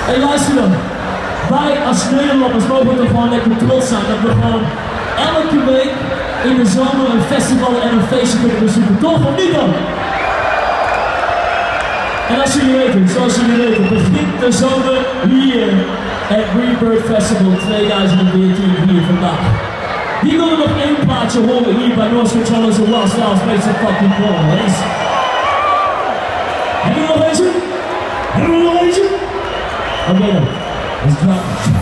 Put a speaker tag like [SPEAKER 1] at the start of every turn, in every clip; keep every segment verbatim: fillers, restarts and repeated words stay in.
[SPEAKER 1] Hey, luister dan. Wij als Nederlanders mogen er gewoon lekker trots zijn dat we gewoon elke week in de zomer een festival en een feestje kunnen bezoeken. Toch of niet dan? En als jullie weten, zoals jullie weten, begint de zomer hier at Rebirth Festival twintig veertien hier vandaag. Wie wil er nog één plaatje horen hier bij Noise Controllers en Wild Styles? Make some fucking noise. Hebben we nog eentje? Hebben we nog eentje? Oké okay, dan, let's drop.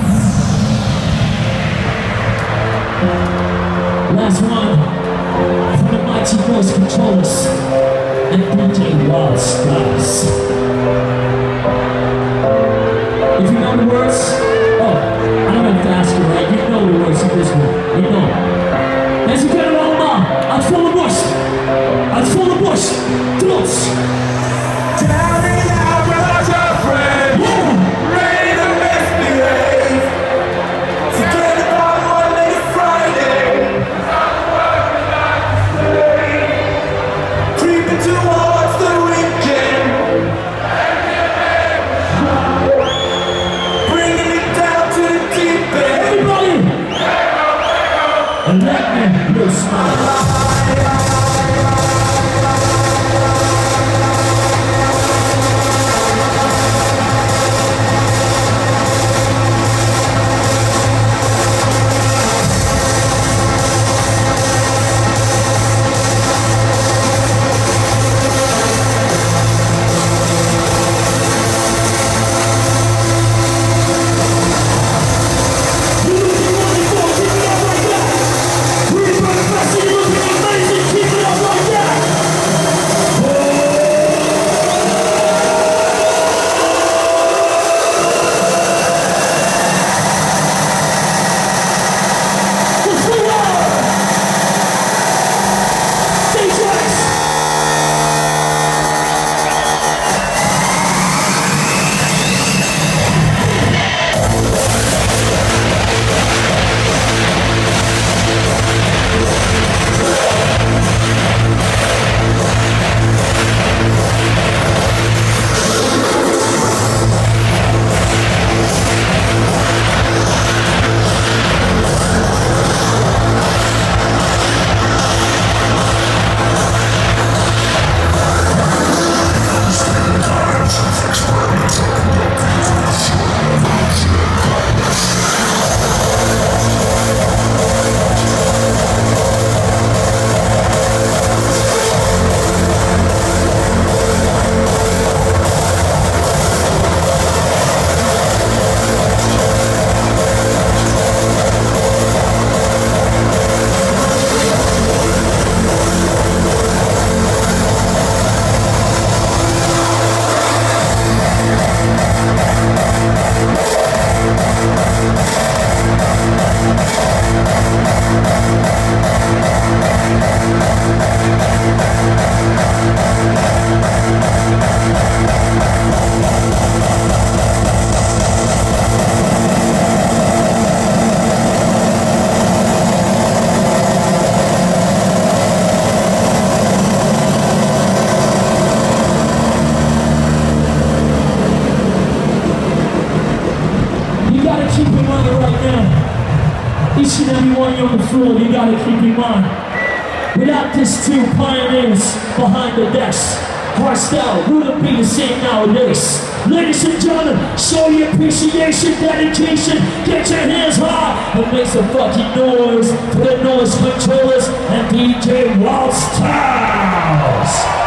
[SPEAKER 1] Last one from the mighty Noise Controllers and D J Wild Styles. If you know the words, oh, I don't have to ask you, right? You know the words of this one. You know. Mensen kennen we allemaal. Uit volle borst. Uit volle borst. Trots.
[SPEAKER 2] Tell me now, brother, your friend. Ready to misbehave. Forget about Monday to Friday. Creeping towards the weekend. Bringing it down to the deep end.
[SPEAKER 1] Everybody! And let me loose my life. Each and every one on the floor, you gotta keep in mind. Without these two pioneers behind the desk, our style wouldn't be the same nowadays. Ladies and gentlemen, show your appreciation, dedication, get your hands high, and make some fucking noise for the Noise Controllers and D J Wild Styles.